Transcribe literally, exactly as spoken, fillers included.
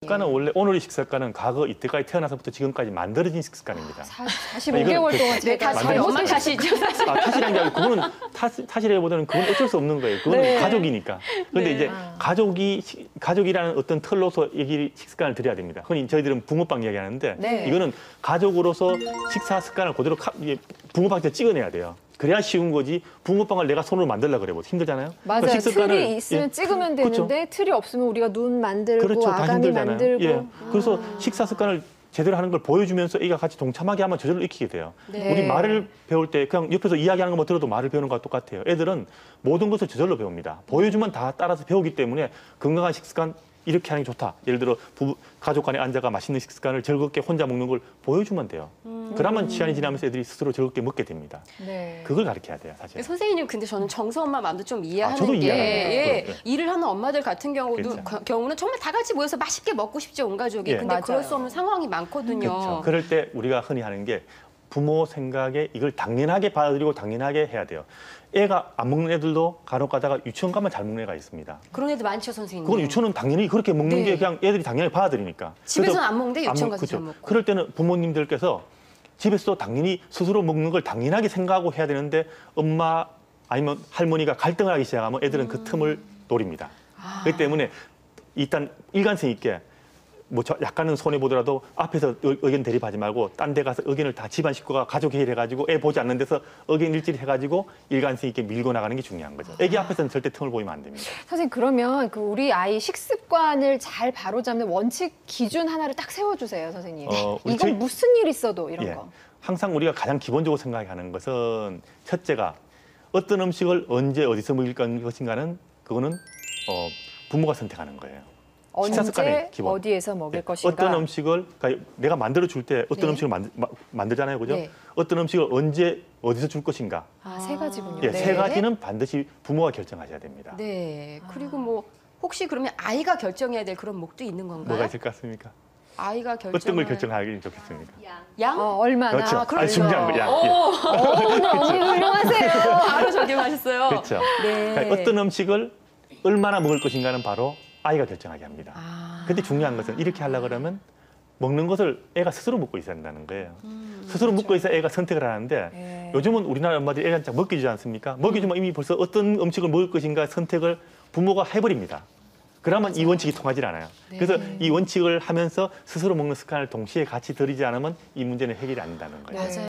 식습관은 원래 오늘의 식습관은 과거 이때까지 태어나서부터 지금까지 만들어진 식습관입니다. 사, 사십오 개월 동안 네, 다 저희 엄마 탓이죠, 사실. 아, 탓이라는 게 아니고 그거는 탓, 탓이라기보다는 그건 어쩔 수 없는 거예요. 그건 네. 가족이니까. 그런데 네. 이제 아. 가족이 가족이라는 어떤 틀로서 얘기 식습관을 드려야 됩니다. 흔히 저희들은 붕어빵 이야기하는데 네. 이거는 가족으로서 식사 습관을 그대로 카, 붕어빵에 찍어내야 돼요. 그래야 쉬운 거지. 붕어빵을 내가 손으로 만들려고 그래 뭐 힘들잖아요. 맞아요. 그러니까 식습관을- 틀이 있으면 예. 찍으면 그렇죠. 되는데 틀이 없으면 우리가 눈 만들고 그렇죠. 다 아가미 힘들잖아요. 만들고. 예. 그래서 식사 습관을 제대로 하는 걸 보여주면서 애가 같이 동참하게 하면 저절로 익히게 돼요. 네. 우리 말을 배울 때 그냥 옆에서 이야기하는 것만 들어도 말을 배우는 것과 똑같아요. 애들은 모든 것을 저절로 배웁니다. 보여주면 다 따라서 배우기 때문에 건강한 식습관 이렇게 하는 게 좋다. 예를 들어 부부, 가족 간에 앉아가 맛있는 식습관을 즐겁게 혼자 먹는 걸 보여주면 돼요. 음. 그러면 시간이 지나면서 애들이 스스로 즐겁게 먹게 됩니다. 네. 그걸 가르쳐야 돼요, 사실. 선생님, 근데 저는 정서 엄마 마음도 좀 이해하는 아, 저도 게 이해합니다. 예, 네. 일을 하는 엄마들 같은 경우도 그렇죠. 가- 경우는 정말 다 같이 모여서 맛있게 먹고 싶죠, 온 가족이. 예. 근데 맞아요. 그럴 수 없는 상황이 많거든요. 그렇죠. 그럴 때 우리가 흔히 하는 게 부모 생각에 이걸 당연하게 받아들이고 당연하게 해야 돼요. 애가 안 먹는 애들도 간혹 가다가 유치원 가면 잘 먹는 애가 있습니다. 그런 애들 많죠, 선생님. 그건 유치원은 당연히 그렇게 먹는 네. 게 그냥 애들이 당연히 받아들이니까. 집에서는 그래서 안 먹는데 안 유치원 먹- 가서 잘 그죠. 먹고. 그럴 때는 부모님들께서 집에서 당연히 스스로 먹는 걸 당연하게 생각하고 해야 되는데 엄마 아니면 할머니가 갈등을 하기 시작하면 애들은 그 틈을 노립니다. 아. 그렇기 때문에 일단 일관성 있게 뭐 저 약간은 손해 보더라도 앞에서 의- 의견 대립하지 말고 딴 데 가서 의견을 다 집안 식구가 가족 회의를 해가지고 애 보지 않는 데서 의견 일致해가지고 일관성 있게 밀고 나가는 게 중요한 거죠. 애기 앞에서는 절대 틈을 보이면 안 됩니다. 선생님 그러면 그 우리 아이 식습관을 잘 바로잡는 원칙 기준 하나를 딱 세워주세요, 선생님. 어, 우리 이건 저희- 무슨 일 있어도 이런 예. 거. 항상 우리가 가장 기본적으로 생각하는 것은 첫째가 어떤 음식을 언제 어디서 먹을 것인가는 그거는 어, 부모가 선택하는 거예요. 식사 습관의 언제 기본. 어디에서 먹을 예. 것인가. 어떤 음식을 그러니까 내가 만들어 줄 때 어떤 네. 음식을 만, 마, 만들잖아요, 그죠? 네. 어떤 음식을 언제 어디서 줄 것인가. 아, 세 가지군요. 예, 네. 세 가지는 반드시 부모가 결정하셔야 됩니다. 네. 그리고 뭐 혹시 그러면 아이가 결정해야 될 그런 목도 있는 건가요? 뭐가 있을 것 같습니까? 아이가 결정. 어떤 걸 결정하기 좋겠습니까? 양? 어, 얼마나. 그렇죠. 아, 아니, 중요한 거, 야. 예. 어, 오늘 어머니 훌륭하세요. 바로 적용하셨어요. 그렇죠. 네. 그러니까 어떤 음식을 얼마나 먹을 것인가는 바로 아이가 결정하게 합니다. 아. 근데 중요한 것은 이렇게 하려고 그러면 먹는 것을 애가 스스로 먹고 있어야 한다는 거예요. 음, 스스로 먹고 있어야 애가 선택을 하는데 네. 요즘은 우리나라 엄마들이 애한테 먹여주지 않습니까? 먹여주면 이미 벌써 어떤 음식을 먹을 것인가 선택을 부모가 해버립니다. 그러면 이 원칙이 통하지 않아요. 네. 그래서 이 원칙을 하면서 스스로 먹는 습관을 동시에 같이 들이지 않으면 이 문제는 해결이 안 된다는 거예요. 맞아요.